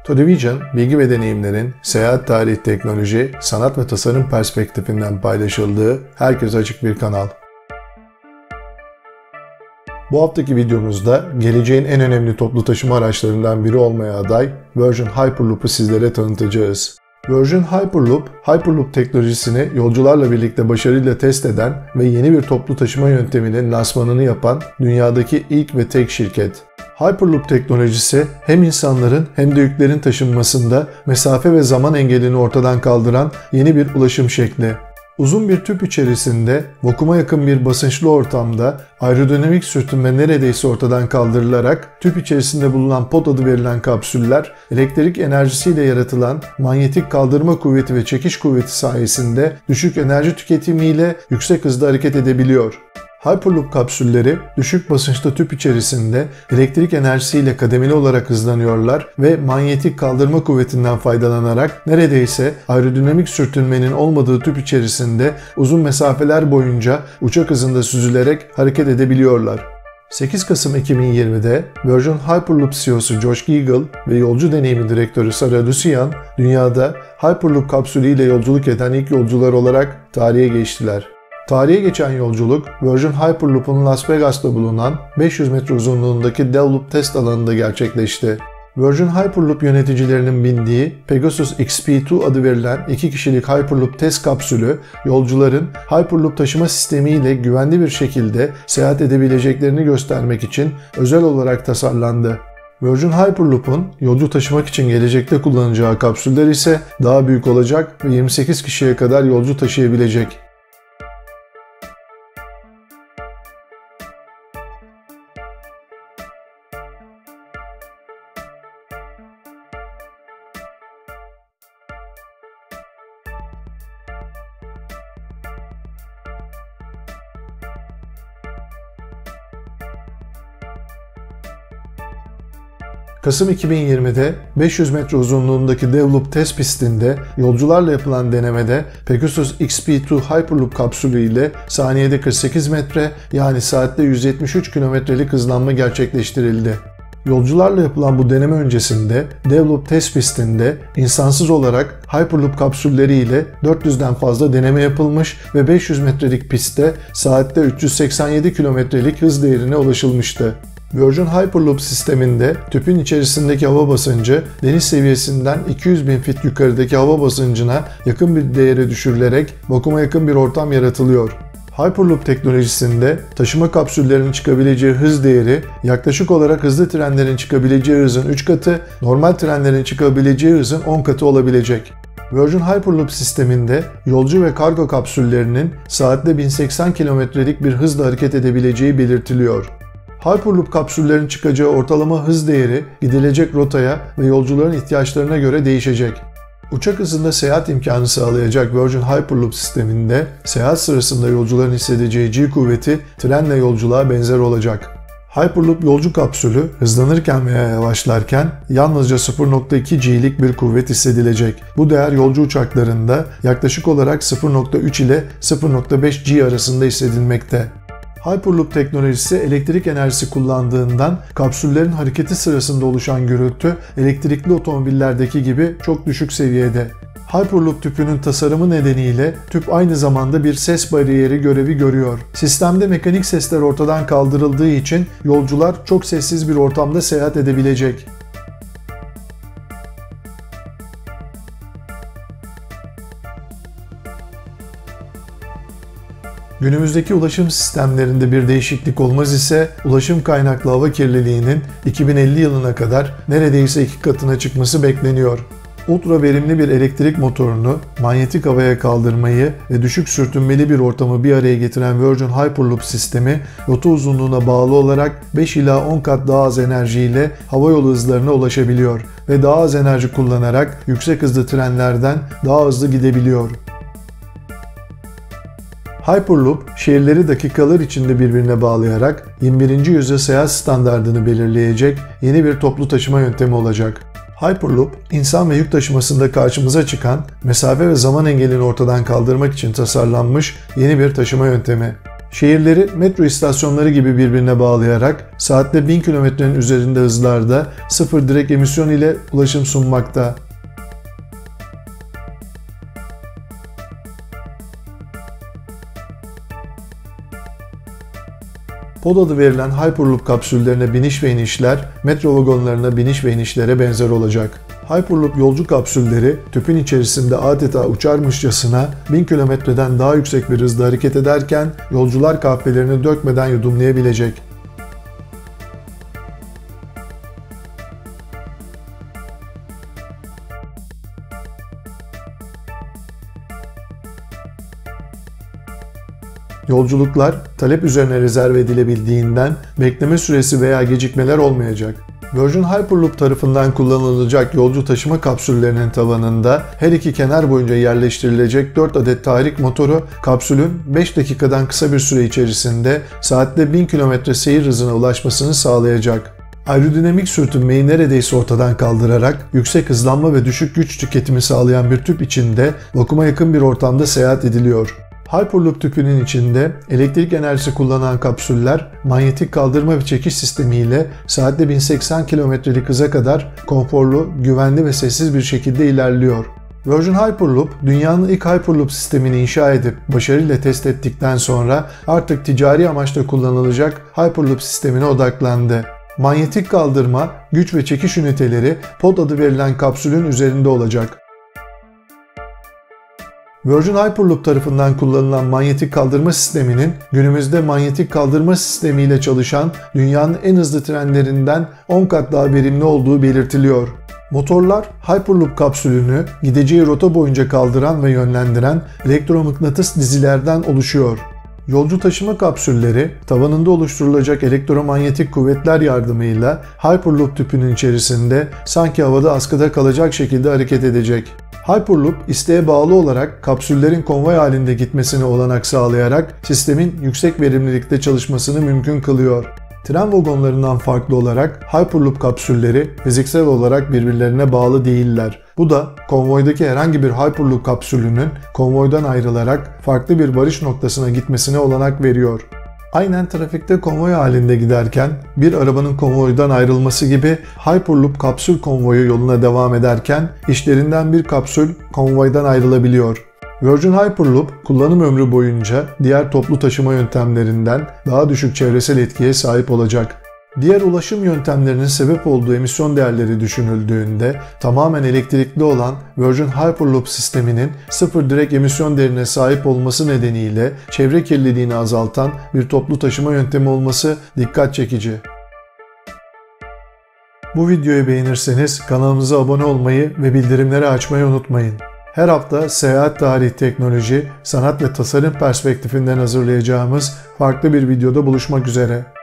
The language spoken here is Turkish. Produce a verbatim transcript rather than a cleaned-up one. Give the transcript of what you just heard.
Todovision, bilgi ve deneyimlerin seyahat, tarih, teknoloji, sanat ve tasarım perspektifinden paylaşıldığı herkese açık bir kanal. Bu haftaki videomuzda geleceğin en önemli toplu taşıma araçlarından biri olmaya aday Virgin Hyperloop'u sizlere tanıtacağız. Virgin Hyperloop, Hyperloop teknolojisini yolcularla birlikte başarıyla test eden ve yeni bir toplu taşıma yönteminin lansmanını yapan dünyadaki ilk ve tek şirket. Hyperloop teknolojisi hem insanların hem de yüklerin taşınmasında mesafe ve zaman engelini ortadan kaldıran yeni bir ulaşım şekli. Uzun bir tüp içerisinde vakuma yakın bir basınçlı ortamda aerodinamik sürtünme neredeyse ortadan kaldırılarak tüp içerisinde bulunan pod adı verilen kapsüller elektrik enerjisiyle yaratılan manyetik kaldırma kuvveti ve çekiş kuvveti sayesinde düşük enerji tüketimiyle yüksek hızda hareket edebiliyor. Hyperloop kapsülleri düşük basınçta tüp içerisinde elektrik enerjisiyle kademeli olarak hızlanıyorlar ve manyetik kaldırma kuvvetinden faydalanarak neredeyse aerodinamik sürtünmenin olmadığı tüp içerisinde uzun mesafeler boyunca uçak hızında süzülerek hareket edebiliyorlar. sekiz Kasım iki bin yirmide Virgin Hyperloop C E O'su Josh Giggle ve yolcu deneyimi direktörü Sarah Lucian dünyada Hyperloop kapsülüyle yolculuk eden ilk yolcular olarak tarihe geçtiler. Tarihe geçen yolculuk, Virgin Hyperloop'un Las Vegas'ta bulunan beş yüz metre uzunluğundaki Dev-Loop test alanında gerçekleşti. Virgin Hyperloop yöneticilerinin bindiği Pegasus X P iki adı verilen iki kişilik Hyperloop test kapsülü, yolcuların Hyperloop taşıma sistemiyle güvenli bir şekilde seyahat edebileceklerini göstermek için özel olarak tasarlandı. Virgin Hyperloop'un yolcu taşımak için gelecekte kullanacağı kapsüller ise daha büyük olacak ve yirmi sekiz kişiye kadar yolcu taşıyabilecek. Kasım iki bin yirmide beş yüz metre uzunluğundaki Dev-Loop test pistinde yolcularla yapılan denemede Pegasus X P iki Hyperloop kapsülü ile saniyede kırk sekiz metre yani saatte yüz yetmiş üç kilometrelik hızlanma gerçekleştirildi. Yolcularla yapılan bu deneme öncesinde Dev-Loop test pistinde insansız olarak Hyperloop kapsülleri ile dört yüzden fazla deneme yapılmış ve beş yüz metrelik pistte saatte üç yüz seksen yedi kilometrelik hız değerine ulaşılmıştı. Virgin Hyperloop sisteminde tüpün içerisindeki hava basıncı deniz seviyesinden iki yüz bin fit yukarıdaki hava basıncına yakın bir değere düşürülerek vakuma yakın bir ortam yaratılıyor. Hyperloop teknolojisinde taşıma kapsüllerinin çıkabileceği hız değeri yaklaşık olarak hızlı trenlerin çıkabileceği hızın üç katı, normal trenlerin çıkabileceği hızın on katı olabilecek. Virgin Hyperloop sisteminde yolcu ve kargo kapsüllerinin saatte bin seksen kilometrelik bir hızla hareket edebileceği belirtiliyor. Hyperloop kapsüllerin çıkacağı ortalama hız değeri gidilecek rotaya ve yolcuların ihtiyaçlarına göre değişecek. Uçak hızında seyahat imkanı sağlayacak Virgin Hyperloop sisteminde seyahat sırasında yolcuların hissedeceği G kuvveti trenle yolculuğa benzer olacak. Hyperloop yolcu kapsülü hızlanırken veya yavaşlarken yalnızca sıfır nokta iki G'lik bir kuvvet hissedilecek. Bu değer yolcu uçaklarında yaklaşık olarak sıfır nokta üç ile sıfır nokta beş G arasında hissedilmekte. Hyperloop teknolojisi elektrik enerjisi kullandığından kapsüllerin hareketi sırasında oluşan gürültü elektrikli otomobillerdeki gibi çok düşük seviyede. Hyperloop tüpünün tasarımı nedeniyle tüp aynı zamanda bir ses bariyeri görevi görüyor. Sistemde mekanik sesler ortadan kaldırıldığı için yolcular çok sessiz bir ortamda seyahat edebilecek. Günümüzdeki ulaşım sistemlerinde bir değişiklik olmaz ise ulaşım kaynaklı hava kirliliğinin iki bin elli yılına kadar neredeyse iki katına çıkması bekleniyor. Ultra verimli bir elektrik motorunu, manyetik havaya kaldırmayı ve düşük sürtünmeli bir ortamı bir araya getiren Virgin Hyperloop sistemi, rota uzunluğuna bağlı olarak beş ila on kat daha az enerjiyle havayolu hızlarına ulaşabiliyor ve daha az enerji kullanarak yüksek hızlı trenlerden daha hızlı gidebiliyor. Hyperloop, şehirleri dakikalar içinde birbirine bağlayarak yirmi birinci yüzyıl seyahat standardını belirleyecek yeni bir toplu taşıma yöntemi olacak. Hyperloop, insan ve yük taşımasında karşımıza çıkan mesafe ve zaman engelini ortadan kaldırmak için tasarlanmış yeni bir taşıma yöntemi. Şehirleri metro istasyonları gibi birbirine bağlayarak saatte bin kilometrenin üzerinde hızlarda sıfır direk emisyon ile ulaşım sunmakta. Pod adı verilen Hyperloop kapsüllerine biniş ve inişler metro vagonlarına biniş ve inişlere benzer olacak. Hyperloop yolcu kapsülleri tüpün içerisinde adeta uçarmışçasına bin kilometreden daha yüksek bir hızda hareket ederken yolcular kahvelerini dökmeden yudumlayabilecek. Yolculuklar talep üzerine rezerve edilebildiğinden bekleme süresi veya gecikmeler olmayacak. Virgin Hyperloop tarafından kullanılacak yolcu taşıma kapsüllerinin tavanında her iki kenar boyunca yerleştirilecek dört adet tahrik motoru kapsülün beş dakikadan kısa bir süre içerisinde saatte bin kilometre seyir hızına ulaşmasını sağlayacak. Aerodinamik sürtünmeyi neredeyse ortadan kaldırarak yüksek hızlanma ve düşük güç tüketimi sağlayan bir tüp içinde vakuma yakın bir ortamda seyahat ediliyor. Hyperloop tüpünün içinde elektrik enerjisi kullanan kapsüller manyetik kaldırma ve çekiş sistemiyle saatte bin seksen kilometrelik hıza kadar konforlu, güvenli ve sessiz bir şekilde ilerliyor. Virgin Hyperloop, dünyanın ilk Hyperloop sistemini inşa edip başarıyla test ettikten sonra artık ticari amaçla kullanılacak Hyperloop sistemine odaklandı. Manyetik kaldırma, güç ve çekiş üniteleri pod adı verilen kapsülün üzerinde olacak. Virgin Hyperloop tarafından kullanılan manyetik kaldırma sisteminin günümüzde manyetik kaldırma sistemiyle çalışan dünyanın en hızlı trenlerinden on kat daha verimli olduğu belirtiliyor. Motorlar Hyperloop kapsülünü gideceği rota boyunca kaldıran ve yönlendiren elektromıknatıs dizilerden oluşuyor. Yolcu taşıma kapsülleri tavanında oluşturulacak elektromanyetik kuvvetler yardımıyla Hyperloop tüpünün içerisinde sanki havada askıda kalacak şekilde hareket edecek. Hyperloop isteğe bağlı olarak kapsüllerin konvoy halinde gitmesine olanak sağlayarak sistemin yüksek verimlilikte çalışmasını mümkün kılıyor. Tren vagonlarından farklı olarak Hyperloop kapsülleri fiziksel olarak birbirlerine bağlı değiller. Bu da konvoydaki herhangi bir Hyperloop kapsülünün konvoydan ayrılarak farklı bir varış noktasına gitmesine olanak veriyor. Aynen trafikte konvoy halinde giderken bir arabanın konvoydan ayrılması gibi Hyperloop kapsül konvoyu yoluna devam ederken işlerinden bir kapsül konvoydan ayrılabiliyor. Virgin Hyperloop kullanım ömrü boyunca diğer toplu taşıma yöntemlerinden daha düşük çevresel etkiye sahip olacak. Diğer ulaşım yöntemlerinin sebep olduğu emisyon değerleri düşünüldüğünde tamamen elektrikli olan Virgin Hyperloop sisteminin sıfır direk emisyon değerine sahip olması nedeniyle çevre kirliliğini azaltan bir toplu taşıma yöntemi olması dikkat çekici. Bu videoyu beğenirseniz kanalımıza abone olmayı ve bildirimleri açmayı unutmayın. Her hafta seyahat, tarih, teknoloji, sanat ve tasarım perspektifinden hazırlayacağımız farklı bir videoda buluşmak üzere.